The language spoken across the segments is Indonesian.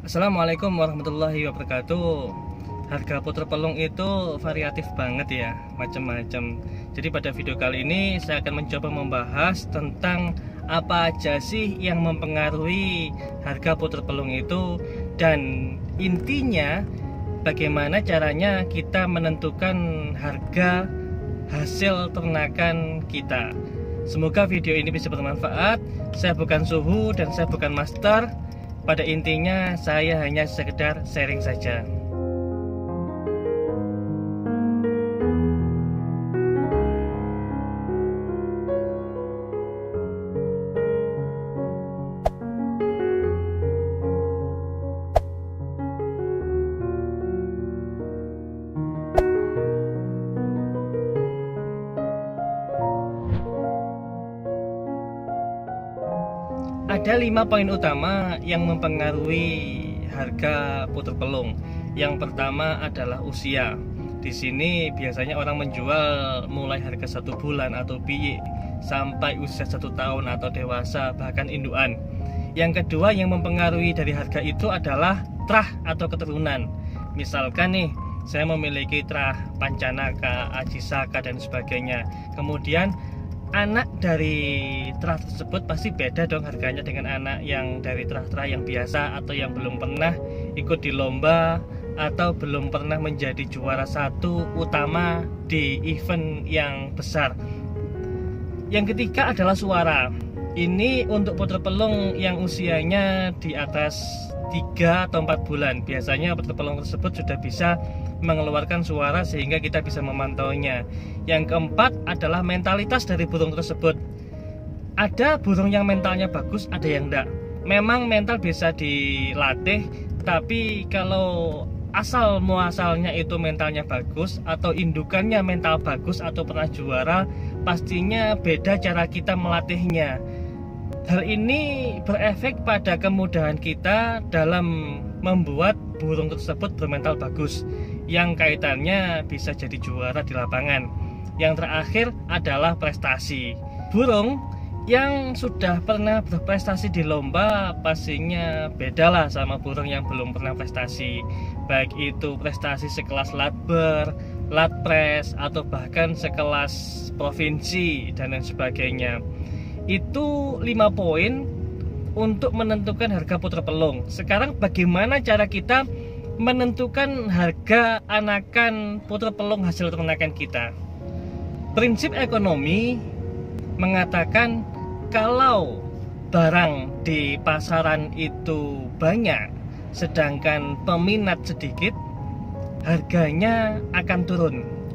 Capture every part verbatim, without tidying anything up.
Assalamualaikum warahmatullahi wabarakatuh. Harga puter pelung itu variatif banget ya, macam-macam. Jadi pada video kali ini saya akan mencoba membahas tentang apa aja sih yang mempengaruhi harga puter pelung itu, dan intinya bagaimana caranya kita menentukan harga hasil ternakan kita. Semoga video ini bisa bermanfaat. Saya bukan suhu dan saya bukan master. Pada intinya saya hanya sekedar sharing saja. Ada lima poin utama yang mempengaruhi harga puter pelung. Yang pertama adalah usia. Di sini biasanya orang menjual mulai harga satu bulan atau biik sampai usia satu tahun atau dewasa, bahkan induan. Yang kedua yang mempengaruhi dari harga itu adalah trah atau keturunan. Misalkan nih, saya memiliki trah Pancanaka, Ajisaka dan sebagainya. Kemudian anak dari trah tersebut pasti beda dong harganya dengan anak yang dari trah-trah yang biasa atau yang belum pernah ikut di lomba atau belum pernah menjadi juara satu utama di event yang besar. Yang ketiga adalah suara. Ini untuk puter pelung yang usianya di atas tiga atau empat bulan. Biasanya puter pelung tersebut sudah bisa mengeluarkan suara sehingga kita bisa memantaunya. Yang keempat adalah mentalitas dari burung tersebut. Ada burung yang mentalnya bagus, ada yang enggak. Memang mental bisa dilatih, tapi kalau asal muasalnya itu mentalnya bagus atau indukannya mental bagus atau pernah juara, pastinya beda cara kita melatihnya. Hal ini berefek pada kemudahan kita dalam membuat burung tersebut bermental bagus, yang kaitannya bisa jadi juara di lapangan. Yang terakhir adalah prestasi. Burung yang sudah pernah berprestasi di lomba pastinya bedalah sama burung yang belum pernah prestasi, baik itu prestasi sekelas latber, latpres, atau bahkan sekelas provinsi dan lain sebagainya. Itu lima poin untuk menentukan harga puter pelung. Sekarang bagaimana cara kita menentukan harga anakan puter pelung hasil ternakan kita? Prinsip ekonomi mengatakan kalau barang di pasaran itu banyak sedangkan peminat sedikit, harganya akan turun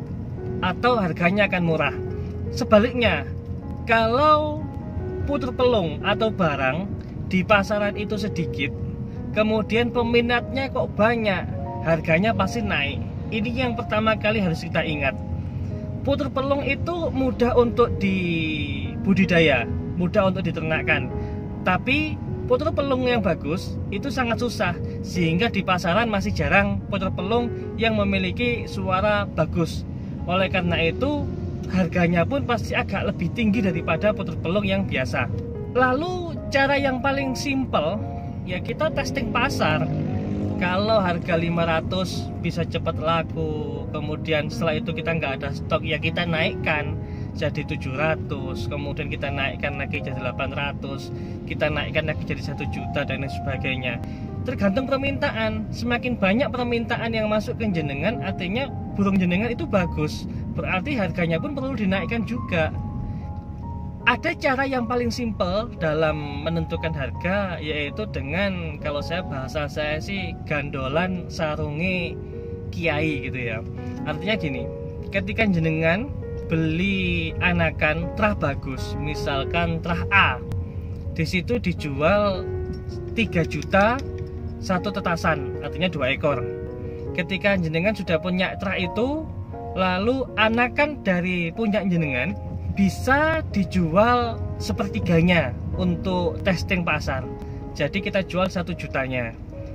atau harganya akan murah. Sebaliknya, kalau puter pelung atau barang di pasaran itu sedikit, kemudian peminatnya kok banyak, harganya pasti naik. Ini yang pertama kali harus kita ingat. Puter pelung itu mudah untuk dibudidaya, mudah untuk diternakkan. Tapi puter pelung yang bagus itu sangat susah, sehingga di pasaran masih jarang puter pelung yang memiliki suara bagus. Oleh karena itu, harganya pun pasti agak lebih tinggi daripada puter pelung yang biasa. Lalu cara yang paling simpel, ya kita testing pasar. Kalau harga lima ratus bisa cepat laku, kemudian setelah itu kita nggak ada stok, ya kita naikkan jadi tujuh ratus, kemudian kita naikkan lagi jadi delapan ratus, kita naikkan lagi jadi satu juta dan lain sebagainya. Tergantung permintaan. Semakin banyak permintaan yang masuk ke jenengan, artinya burung jenengan itu bagus, berarti harganya pun perlu dinaikkan juga. Ada cara yang paling simpel dalam menentukan harga, yaitu dengan, kalau saya bahasa saya sih, gandolan sarungi kiai gitu ya. Artinya gini, ketika jenengan beli anakan trah bagus, misalkan trah A, di situ dijual tiga juta satu tetasan, artinya dua ekor. Ketika jenengan sudah punya trah itu, lalu anakan dari punya jenengan bisa dijual sepertiganya untuk testing pasar. Jadi kita jual satu jutanya.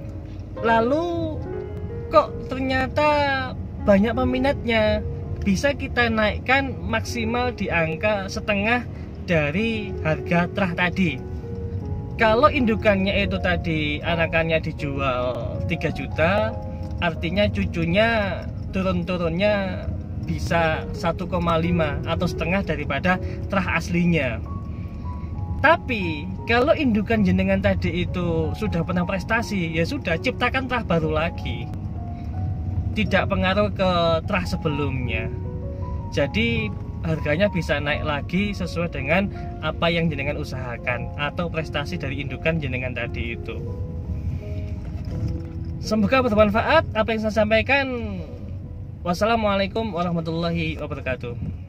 Lalu kok ternyata banyak peminatnya, bisa kita naikkan maksimal di angka setengah dari harga trah tadi. Kalau indukannya itu tadi anakannya dijual tiga juta, artinya cucunya turun-turunnya bisa satu koma lima atau setengah daripada terah aslinya. Tapi kalau indukan jenengan tadi itu sudah pernah prestasi, ya sudah, ciptakan terah baru lagi, tidak pengaruh ke terah sebelumnya. Jadi harganya bisa naik lagi sesuai dengan apa yang jenengan usahakan atau prestasi dari indukan jenengan tadi itu. Semoga bermanfaat apa yang saya sampaikan. Wassalamualaikum warahmatullahi wabarakatuh.